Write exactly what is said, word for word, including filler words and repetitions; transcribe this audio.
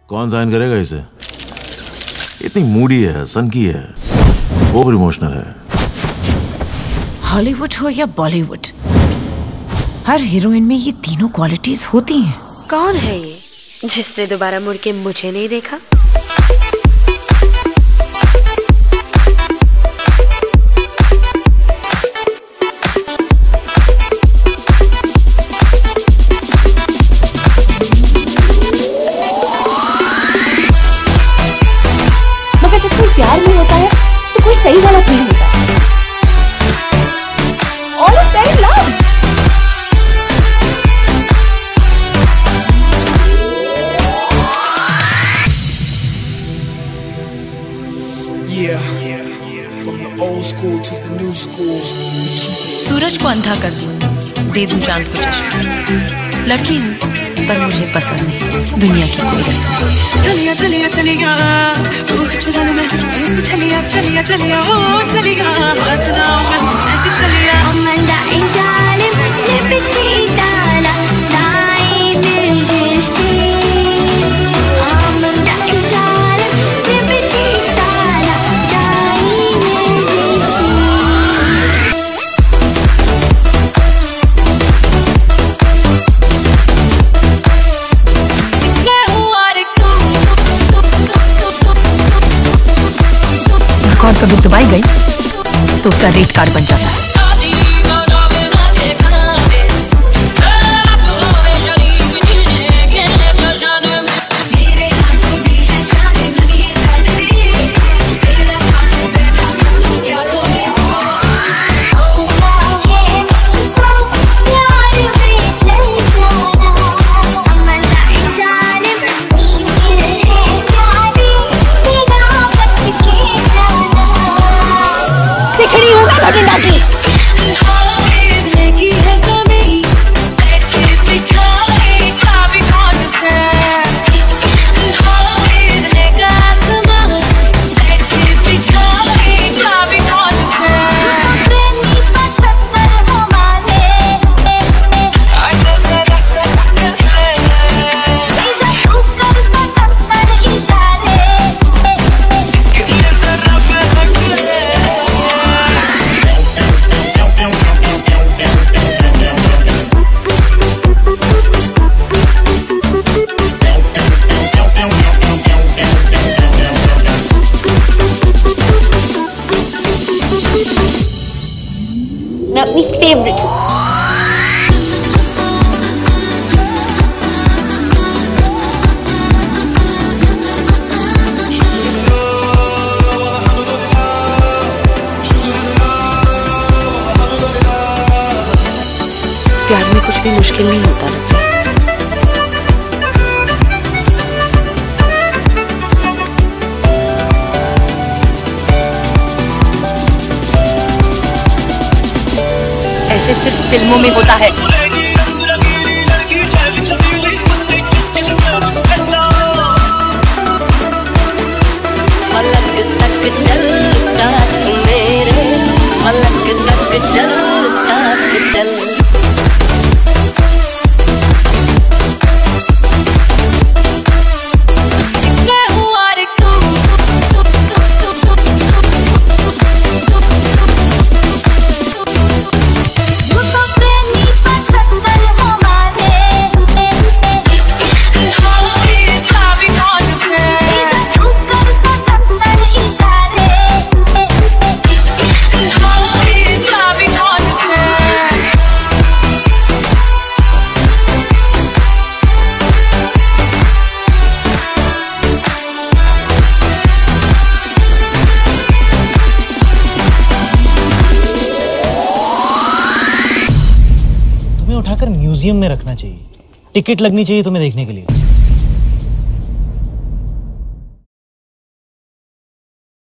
कौन साइन करेगा इसे? इतनी मूडी है, सनकी है, ओवर इमोशनल है। हॉलीवुड हो या बॉलीवुड, हर हीरोइन में ये तीनों क्वालिटीज होती हैं। कौन है ये जिसने दोबारा मुड़ के मुझे नहीं देखा? मगर जब कोई प्यार में होता है तो कोई सही वाला नहीं होता। All is very love. सूरज को अंधा कर दूं, दे दूं चांद को चश्मा। लड़की हूँ पर मुझे पसंद नहीं दुनिया की कोई रस्म। चलिया चलिया चलिया चलिया ऐसे चलिया चलिया चलिया ओ चलिया ऐसे चलिया। और कभी दुबई गई तो उसका रेट कार्ड बन जाता है। मैं अपनी फेवरेट हूँ। प्यार में कुछ भी मुश्किल नहीं होता लगता। ऐसे सिर्फ फिल्मों में होता है। फलक तक चल साथ मेरे, फलक तक चल साथ चल। उठाकर म्यूजियम में रखना चाहिए, टिकट लगनी चाहिए तुम्हें देखने के लिए।